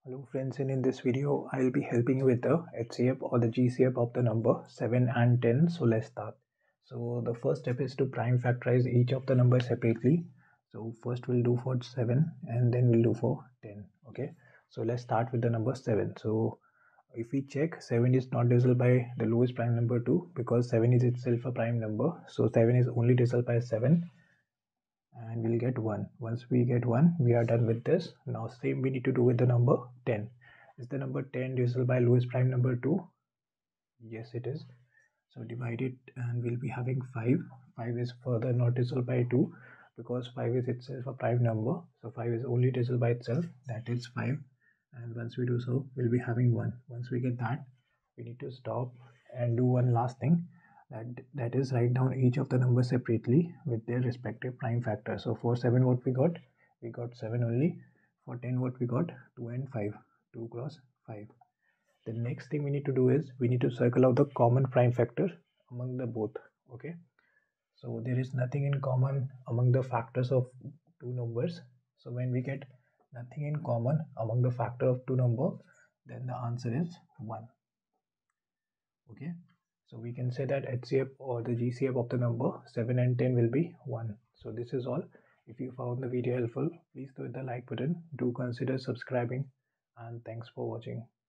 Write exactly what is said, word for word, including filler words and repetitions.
Hello friends, and in this video I'll be helping you with the H C F or the G C F of the number seven and ten. So let's start. So the first step is to prime factorize each of the numbers separately. So first we'll do for seven and then we'll do for ten. Okay, so let's start with the number seven. So if we check, seven is not divisible by the lowest prime number two because seven is itself a prime number. So seven is only divisible by seven and we'll get one. Once we get one, we are done with this. Now same we need to do with the number ten. Is the number ten divisible by lowest prime number two? Yes, it is. So divide it and we'll be having five. five is further not divisible by two because five is itself a prime number. So five is only divisible by itself, that is five. And once we do so, we'll be having one. Once we get that, we need to stop and do one last thing. That, that is write down each of the numbers separately with their respective prime factor. So for seven what we got? We got seven only. For ten what we got? two and five. two cross five. The next thing we need to do is we need to circle out the common prime factor among the both. Okay, so there is nothing in common among the factors of two numbers. So when we get nothing in common among the factor of two number, then the answer is one. Okay, so we can say that H C F or the G C F of the number seven and ten will be one. So this is all. If you found the video helpful, please hit the like button. Do consider subscribing and thanks for watching.